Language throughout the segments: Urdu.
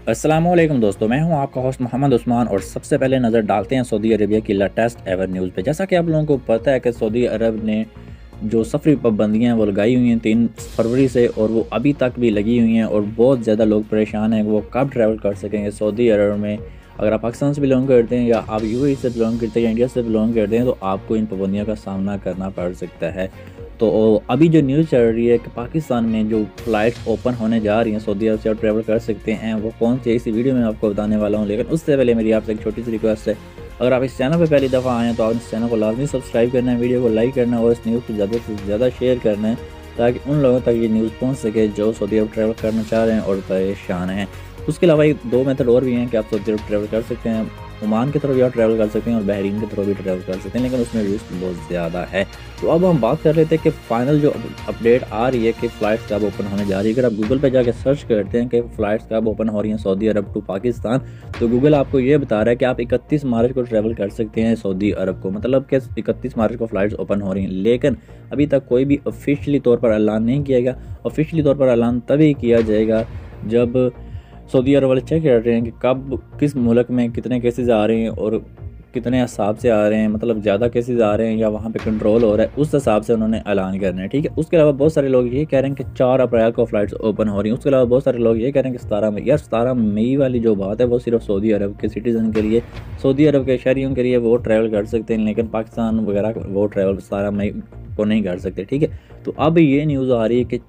السلام علیکم دوستو، میں ہوں آپ کا ہوسٹ محمد عثمان اور سب سے پہلے نظر ڈالتے ہیں سعودی عربیہ کی لیٹسٹ ایور نیوز پہ۔ جیسا کہ آپ لوگوں کو پتہ ہے کہ سعودی عرب نے جو سفری پابندیاں ہیں وہ لگائی ہوئی ہیں 3 فروری سے، اور وہ ابھی تک بھی لگی ہوئی ہیں اور بہت زیادہ لوگ پریشان ہیں کہ وہ کب ٹریول کر سکیں گے سعودی عرب میں۔ اگر آپ پاکستان سے بلونگ کرتے ہیں یا آپ یو اے سے بلونگ کرتے ہیں یا انڈیا سے بلونگ کرتے ہیں تو آپ کو ان پابندیوں کا سامنا کرنا پڑ سکتا ہے۔ تو ابھی جو نیوز چل رہی ہے کہ پاکستان میں جو فلائٹس اوپن ہونے جا رہی ہیں سعودی عرب سے اور ٹریول کر سکتے ہیں وہ کون سی اسی ویڈیو میں آپ کو بتانے والا ہوں، لیکن اس سے پہلے میری آپ سے ایک چھوٹی سی ریکویسٹ ہے، اگر آپ اس چینل پہ پہلی دفعہ آئے ہیں تو آپ اس چینل کو لازمی سبسکرائب کرنا ہے، ویڈیو کو لائک کرنا ہے اور اس نیوز کو زیادہ سے زیادہ شیئر کرنا ہے تاکہ ان لوگوں تک یہ نیوز پہنچ سکے جو سعودی عرب ٹریول کرنا چاہ رہے ہیں اور پریشان ہیں۔ اس کے علاوہ 2 میتھڈ اور بھی ہیں کہ آپ سعودی عرب ٹریول کر سکتے ہیں، عمان کی طرف بھی آپ ٹریول کر سکتے ہیں اور بحرین کی طرف بھی ٹریول کر سکتے ہیں، لیکن اس میں رسک بہت زیادہ ہے۔ تو اب ہم بات کر رہے تھے کہ فائنل جو اپڈیٹ آ رہی ہے کہ فلائٹس کب اوپن ہونے جا رہی ہے۔ اگر آپ گوگل پہ جا کے سرچ کرتے ہیں کہ فلائٹس کب اوپن ہو رہی ہیں سعودی عرب ٹو پاکستان، تو گوگل آپ کو یہ بتا رہا ہے کہ آپ 31 مارچ کو ٹریول کر سکتے ہیں سعودی عرب کو، مطلب کہ 31 مارچ کو فلائٹس اوپن ہو رہی ہیں، لیکن ابھی تک کوئی بھی آفیشلی طور پر اعلان نہیں کیا گیا۔ آفیشلی طور پر اعلان تبھی کیا جائے گا جب سعودی عرب والے چیک کر رہے ہیں کہ کب کس ملک میں کتنے کیسز آ رہے ہیں اور کتنے حساب سے آ رہے ہیں، مطلب زیادہ کیسز آ رہے ہیں یا وہاں پہ کنٹرول ہو رہا ہے، اس حساب سے انہوں نے اعلان کرنا ہے، ٹھیک ہے۔ اس کے علاوہ بہت سارے لوگ یہ کہہ رہے ہیں کہ 4 اپریل کو فلائٹس اوپن ہو رہی ہیں۔ اس کے علاوہ بہت سارے لوگ یہ کہہ رہے ہیں کہ 17 مئی، یار 17 مئی والی جو بات ہے وہ صرف سعودی عرب کے سٹیزن کے لیے، سعودی عرب کے شہریوں کے لیے وہ ٹریول کر سکتے ہیں، لیکن پاکستان وغیرہ وہ ٹریول 17 مئی کو نہیں کر سکتے، ٹھیک ہے۔ تو اب یہ نیوز آ رہی ہے کہ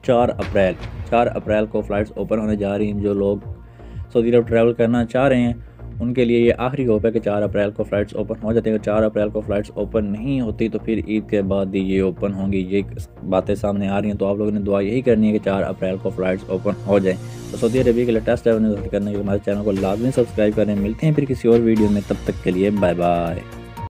4 اپریل کو فلائٹس اوپن ہونے جا رہی ہیں۔ جو لوگ سعودی عرب ٹریول کرنا چاہ رہے ہیں ان کے لیے یہ آخری ہوپ ہے کہ 4 اپریل کو فلائٹس اوپن ہو جاتے ہیں۔ 4 اپریل کو فلائٹس اوپن نہیں ہوتی تو پھر عید کے بعد ہی یہ اوپن ہوں گی، یہ باتیں سامنے آ رہی ہیں۔ تو آپ لوگوں نے دعا یہی کرنی ہے کہ 4 اپریل کو فلائٹس اوپن ہو جائیں۔ تو سعودی عربیہ کے لیٹسٹ نیوز کرنے کے لیے ہمارے چینل کو لازمی سبسکرائب کریں۔ ملتے ہیں پھر کسی اور ویڈیو میں، تب تک کے لیے بائے بائے۔